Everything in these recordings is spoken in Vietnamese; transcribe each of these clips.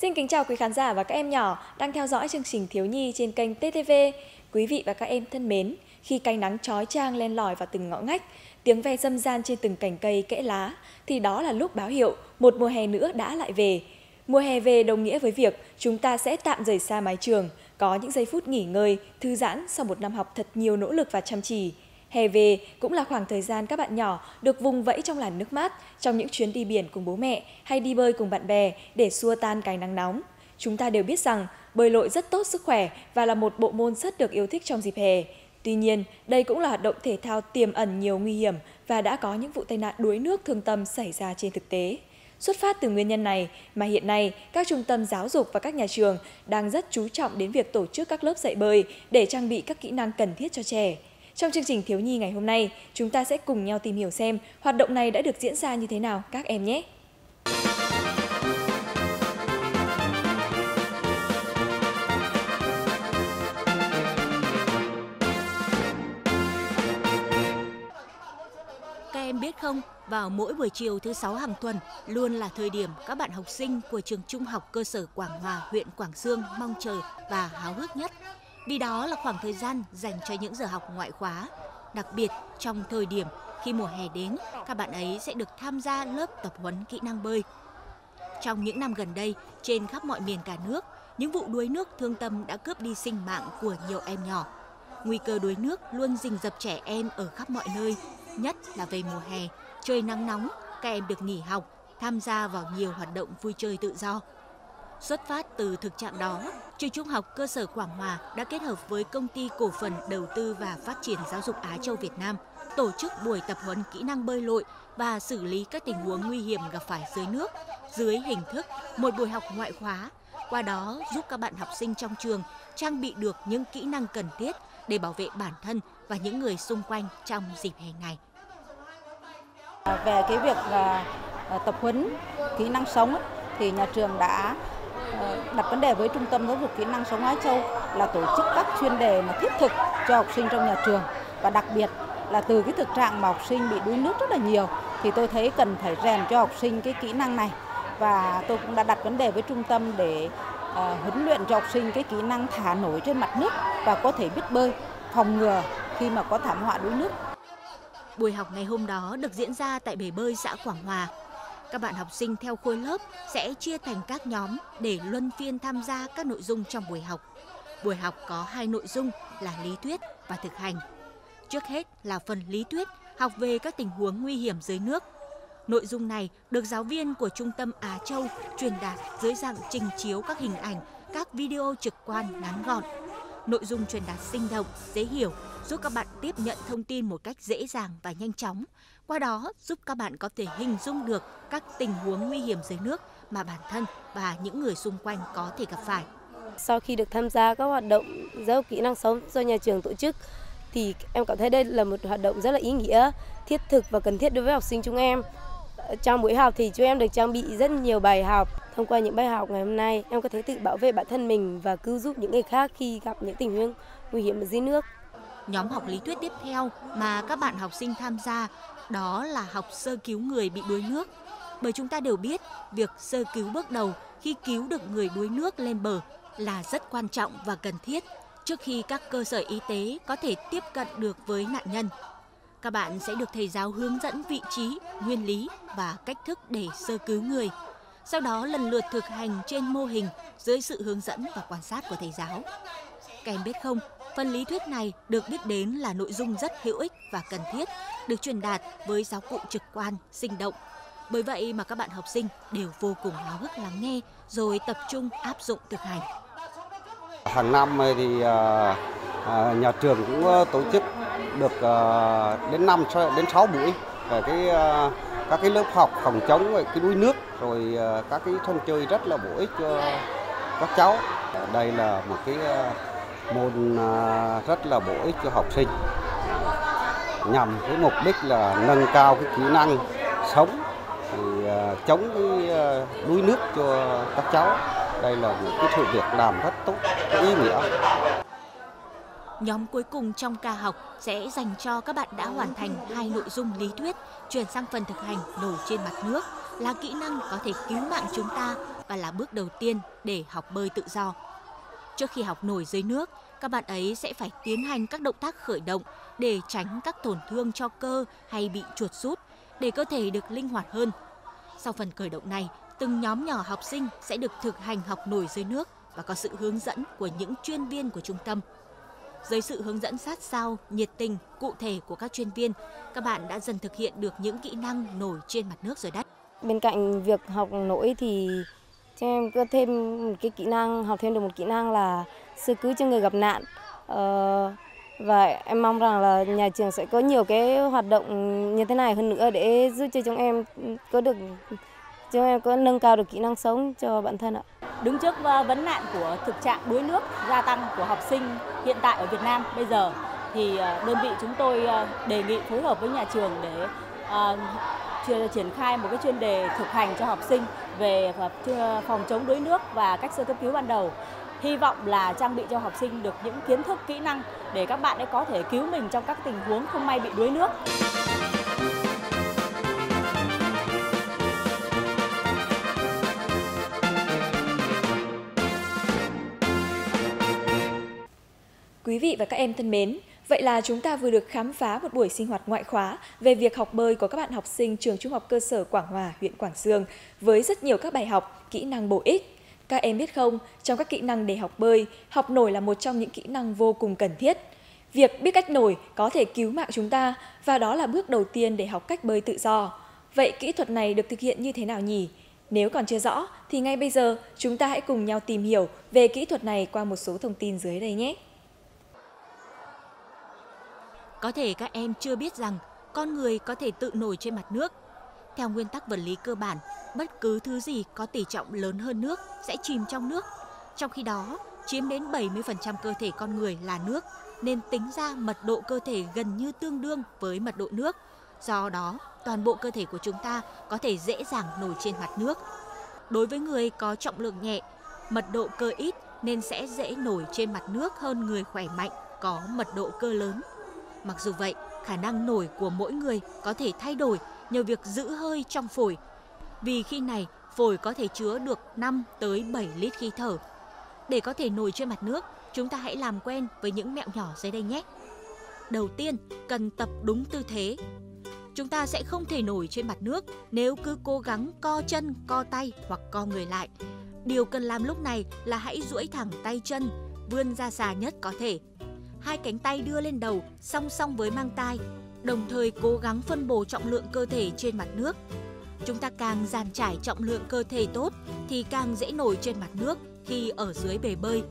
Xin kính chào quý khán giả và các em nhỏ đang theo dõi chương trình Thiếu nhi trên kênh TTV. Quý vị và các em thân mến, khi cay nắng chói chang len lỏi vào từng ngõ ngách, tiếng ve râm ran trên từng cành cây kẽ lá, thì đó là lúc báo hiệu một mùa hè nữa đã lại về. Mùa hè về đồng nghĩa với việc chúng ta sẽ tạm rời xa mái trường, có những giây phút nghỉ ngơi, thư giãn sau một năm học thật nhiều nỗ lực và chăm chỉ. Hè về cũng là khoảng thời gian các bạn nhỏ được vùng vẫy trong làn nước mát, trong những chuyến đi biển cùng bố mẹ hay đi bơi cùng bạn bè để xua tan cái nắng nóng. Chúng ta đều biết rằng bơi lội rất tốt sức khỏe và là một bộ môn rất được yêu thích trong dịp hè. Tuy nhiên, đây cũng là hoạt động thể thao tiềm ẩn nhiều nguy hiểm và đã có những vụ tai nạn đuối nước thương tâm xảy ra trên thực tế. Xuất phát từ nguyên nhân này mà hiện nay các trung tâm giáo dục và các nhà trường đang rất chú trọng đến việc tổ chức các lớp dạy bơi để trang bị các kỹ năng cần thiết cho trẻ. Trong chương trình Thiếu nhi ngày hôm nay, chúng ta sẽ cùng nhau tìm hiểu xem hoạt động này đã được diễn ra như thế nào các em nhé. Các em biết không, vào mỗi buổi chiều thứ 6 hàng tuần luôn là thời điểm các bạn học sinh của trường Trung học cơ sở Quảng Hòa, huyện Quảng Xương mong chờ và háo hức nhất. Vì đó là khoảng thời gian dành cho những giờ học ngoại khóa. Đặc biệt trong thời điểm khi mùa hè đến, các bạn ấy sẽ được tham gia lớp tập huấn kỹ năng bơi. Trong những năm gần đây, trên khắp mọi miền cả nước, những vụ đuối nước thương tâm đã cướp đi sinh mạng của nhiều em nhỏ. Nguy cơ đuối nước luôn rình rập trẻ em ở khắp mọi nơi, nhất là về mùa hè, trời nắng nóng, các em được nghỉ học, tham gia vào nhiều hoạt động vui chơi tự do. Xuất phát từ thực trạng đó, trường Trung học cơ sở Quảng Hòa đã kết hợp với Công ty Cổ phần Đầu tư và Phát triển Giáo dục Á Châu Việt Nam tổ chức buổi tập huấn kỹ năng bơi lội và xử lý các tình huống nguy hiểm gặp phải dưới nước dưới hình thức một buổi học ngoại khóa. Qua đó giúp các bạn học sinh trong trường trang bị được những kỹ năng cần thiết để bảo vệ bản thân và những người xung quanh trong dịp hè này. Về cái việc tập huấn kỹ năng sống thì nhà trường đã đặt vấn đề với Trung tâm Giáo dục Kỹ năng sống Á Châu là tổ chức các chuyên đề mà thiết thực cho học sinh trong nhà trường, và đặc biệt là từ cái thực trạng mà học sinh bị đuối nước rất là nhiều thì tôi thấy cần phải rèn cho học sinh cái kỹ năng này, và tôi cũng đã đặt vấn đề với trung tâm để huấn luyện cho học sinh cái kỹ năng thả nổi trên mặt nước và có thể biết bơi, phòng ngừa khi mà có thảm họa đuối nước. Buổi học ngày hôm đó được diễn ra tại bể bơi xã Quảng Hòa. Các bạn học sinh theo khối lớp sẽ chia thành các nhóm để luân phiên tham gia các nội dung trong buổi học. Buổi học có 2 nội dung là lý thuyết và thực hành. Trước hết là phần lý thuyết, học về các tình huống nguy hiểm dưới nước. Nội dung này được giáo viên của Trung tâm Á Châu truyền đạt dưới dạng trình chiếu các hình ảnh, các video trực quan ngắn gọn. Nội dung truyền đạt sinh động, dễ hiểu, giúp các bạn tiếp nhận thông tin một cách dễ dàng và nhanh chóng. Qua đó giúp các bạn có thể hình dung được các tình huống nguy hiểm dưới nước mà bản thân và những người xung quanh có thể gặp phải. Sau khi được tham gia các hoạt động giáo dục kỹ năng sống do nhà trường tổ chức thì em cảm thấy đây là một hoạt động rất là ý nghĩa, thiết thực và cần thiết đối với học sinh chúng em. Trong buổi học thì chúng em được trang bị rất nhiều bài học. Thông qua những bài học ngày hôm nay, em có thể tự bảo vệ bản thân mình và cứu giúp những người khác khi gặp những tình huống nguy hiểm ở dưới nước. Nhóm học lý thuyết tiếp theo mà các bạn học sinh tham gia đó là học sơ cứu người bị đuối nước. Bởi chúng ta đều biết việc sơ cứu bước đầu khi cứu được người đuối nước lên bờ là rất quan trọng và cần thiết trước khi các cơ sở y tế có thể tiếp cận được với nạn nhân. Các bạn sẽ được thầy giáo hướng dẫn vị trí, nguyên lý và cách thức để sơ cứu người. Sau đó lần lượt thực hành trên mô hình dưới sự hướng dẫn và quan sát của thầy giáo. Các em biết không, phần lý thuyết này được biết đến là nội dung rất hữu ích và cần thiết, được truyền đạt với giáo cụ trực quan, sinh động. Bởi vậy mà các bạn học sinh đều vô cùng háo hức lắng nghe rồi tập trung áp dụng thực hành. Hàng năm thì nhà trường cũng tổ chức được đến 6 buổi về các cái lớp học phòng chống về cái đuối nước, rồi các cái sân chơi rất là bổ ích cho các cháu. Đây là một cái môn rất là bổ ích cho học sinh, nhằm cái mục đích là nâng cao cái kỹ năng sống, thì chống cái đuối nước cho các cháu. Đây là một cái sự việc làm rất tốt, ý nghĩa. Nhóm cuối cùng trong ca học sẽ dành cho các bạn đã hoàn thành 2 nội dung lý thuyết, chuyển sang phần thực hành nổi trên mặt nước, là kỹ năng có thể cứu mạng chúng ta và là bước đầu tiên để học bơi tự do. Trước khi học nổi dưới nước, các bạn ấy sẽ phải tiến hành các động tác khởi động để tránh các tổn thương cho cơ hay bị chuột rút, để cơ thể được linh hoạt hơn. Sau phần khởi động này, từng nhóm nhỏ học sinh sẽ được thực hành học nổi dưới nước và có sự hướng dẫn của những chuyên viên của trung tâm. Dưới sự hướng dẫn sát sao, nhiệt tình, cụ thể của các chuyên viên, các bạn đã dần thực hiện được những kỹ năng nổi trên mặt nước dưới đất. Bên cạnh việc học nổi thì cho em có thêm một cái kỹ năng, học thêm được một kỹ năng là sơ cứu cho người gặp nạn. Và em mong rằng là nhà trường sẽ có nhiều cái hoạt động như thế này hơn nữa để giúp cho chúng em có nâng cao được kỹ năng sống cho bản thân ạ. Đứng trước vấn nạn của thực trạng đuối nước gia tăng của học sinh hiện tại ở Việt Nam bây giờ, thì đơn vị chúng tôi đề nghị phối hợp với nhà trường để triển khai một cái chuyên đề thực hành cho học sinh về phòng chống đuối nước và cách sơ cấp cứu ban đầu. Hy vọng là trang bị cho học sinh được những kiến thức, kỹ năng để các bạn ấy có thể cứu mình trong các tình huống không may bị đuối nước. Quý vị và các em thân mến, vậy là chúng ta vừa được khám phá một buổi sinh hoạt ngoại khóa về việc học bơi của các bạn học sinh trường Trung học cơ sở Quảng Hòa, huyện Quảng Xương với rất nhiều các bài học, kỹ năng bổ ích. Các em biết không, trong các kỹ năng để học bơi, học nổi là một trong những kỹ năng vô cùng cần thiết. Việc biết cách nổi có thể cứu mạng chúng ta và đó là bước đầu tiên để học cách bơi tự do. Vậy kỹ thuật này được thực hiện như thế nào nhỉ? Nếu còn chưa rõ thì ngay bây giờ chúng ta hãy cùng nhau tìm hiểu về kỹ thuật này qua một số thông tin dưới đây nhé. Có thể các em chưa biết rằng con người có thể tự nổi trên mặt nước. Theo nguyên tắc vật lý cơ bản, bất cứ thứ gì có tỷ trọng lớn hơn nước sẽ chìm trong nước. Trong khi đó, chiếm đến 70% cơ thể con người là nước, nên tính ra mật độ cơ thể gần như tương đương với mật độ nước. Do đó, toàn bộ cơ thể của chúng ta có thể dễ dàng nổi trên mặt nước. Đối với người có trọng lượng nhẹ, mật độ cơ ít nên sẽ dễ nổi trên mặt nước hơn người khỏe mạnh có mật độ cơ lớn. Mặc dù vậy, khả năng nổi của mỗi người có thể thay đổi nhờ việc giữ hơi trong phổi. Vì khi này, phổi có thể chứa được 5 tới 7 lít khí thở. Để có thể nổi trên mặt nước, chúng ta hãy làm quen với những mẹo nhỏ dưới đây nhé. Đầu tiên, cần tập đúng tư thế. Chúng ta sẽ không thể nổi trên mặt nước nếu cứ cố gắng co chân, co tay hoặc co người lại. Điều cần làm lúc này là hãy duỗi thẳng tay chân, vươn ra xa nhất có thể. Hai cánh tay đưa lên đầu song song với mang tai, đồng thời cố gắng phân bổ trọng lượng cơ thể trên mặt nước. Chúng ta càng dàn trải trọng lượng cơ thể tốt thì càng dễ nổi trên mặt nước khi ở dưới bể bơi.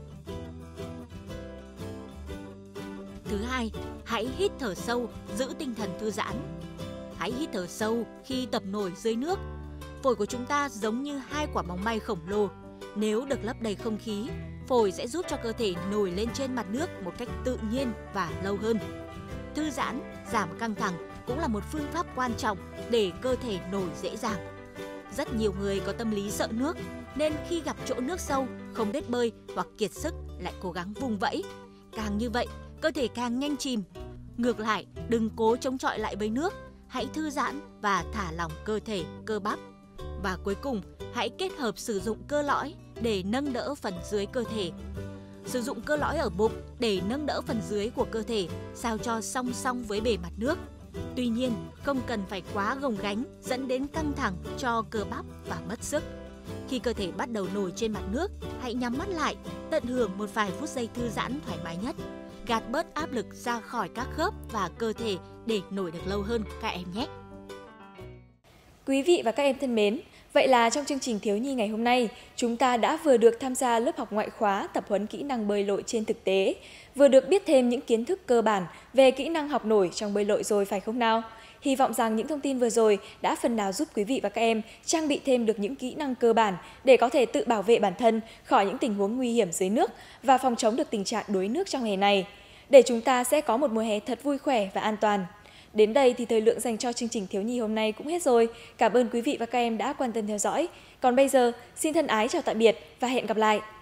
Thứ hai, hãy hít thở sâu, giữ tinh thần thư giãn. Hãy hít thở sâu khi tập nổi dưới nước. Phổi của chúng ta giống như hai quả bóng bay khổng lồ. Nếu được lấp đầy không khí, phổi sẽ giúp cho cơ thể nổi lên trên mặt nước một cách tự nhiên và lâu hơn. Thư giãn, giảm căng thẳng cũng là một phương pháp quan trọng để cơ thể nổi dễ dàng. Rất nhiều người có tâm lý sợ nước, nên khi gặp chỗ nước sâu, không biết bơi hoặc kiệt sức lại cố gắng vùng vẫy. Càng như vậy, cơ thể càng nhanh chìm. Ngược lại, đừng cố chống chọi lại với nước, hãy thư giãn và thả lỏng cơ thể, cơ bắp. Và cuối cùng, hãy kết hợp sử dụng cơ lõi để nâng đỡ phần dưới cơ thể. Sử dụng cơ lõi ở bụng để nâng đỡ phần dưới của cơ thể sao cho song song với bề mặt nước. Tuy nhiên, không cần phải quá gồng gánh dẫn đến căng thẳng cho cơ bắp và mất sức. Khi cơ thể bắt đầu nổi trên mặt nước, hãy nhắm mắt lại, tận hưởng một vài phút giây thư giãn thoải mái nhất. Gạt bớt áp lực ra khỏi các khớp và cơ thể để nổi được lâu hơn các em nhé. Quý vị và các em thân mến, vậy là trong chương trình Thiếu nhi ngày hôm nay, chúng ta đã vừa được tham gia lớp học ngoại khóa tập huấn kỹ năng bơi lội trên thực tế, vừa được biết thêm những kiến thức cơ bản về kỹ năng học nổi trong bơi lội rồi phải không nào? Hy vọng rằng những thông tin vừa rồi đã phần nào giúp quý vị và các em trang bị thêm được những kỹ năng cơ bản để có thể tự bảo vệ bản thân khỏi những tình huống nguy hiểm dưới nước và phòng chống được tình trạng đuối nước trong hè này, để chúng ta sẽ có một mùa hè thật vui khỏe và an toàn. Đến đây thì thời lượng dành cho chương trình Thiếu nhi hôm nay cũng hết rồi. Cảm ơn quý vị và các em đã quan tâm theo dõi. Còn bây giờ, xin thân ái chào tạm biệt và hẹn gặp lại.